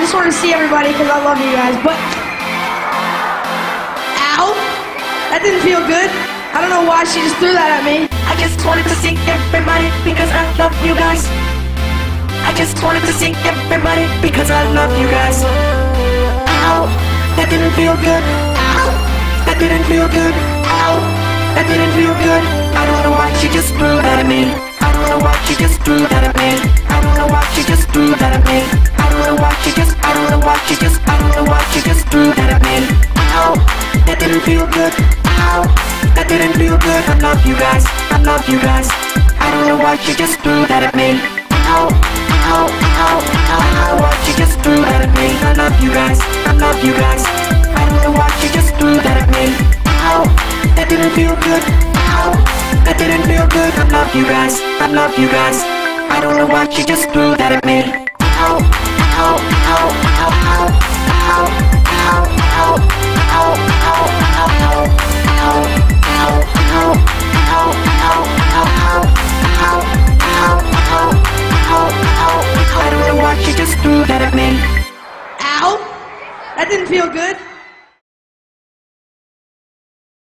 just want to see everybody because I love you guys, but... Ow! That didn't feel good. I don't know why she just threw that at me. I just wanted to see everybody because I love you guys. I just wanted to see everybody because I love you guys. Ow! That didn't feel good. Ow! That didn't feel good. Ow! That didn't feel good. I don't know why she just threw that at me. I don't know why she just threw that at me. I don't know why she just threw that at me. I don't know why she just, I don't know why she just, I don't know why she just threw that at me. Ow! That didn't feel good. Ow! That didn't feel good. I love you guys. I love you guys. I don't know why she just threw that at me. Ow! Ow! Ow! Ow! Why she just threw that at me? I love you guys. I love you guys. I don't know why she just threw that at me. Ow! That didn't feel good. Ow! That didn't feel good. I love you guys. I love you guys. I don't know why she just threw that at me. Ow! Ow! Ow! Ow! Ow! Ow! Ow! Ow! Ow! Ow! Ow! I don't know why she just threw that at me. Ow! That didn't feel good.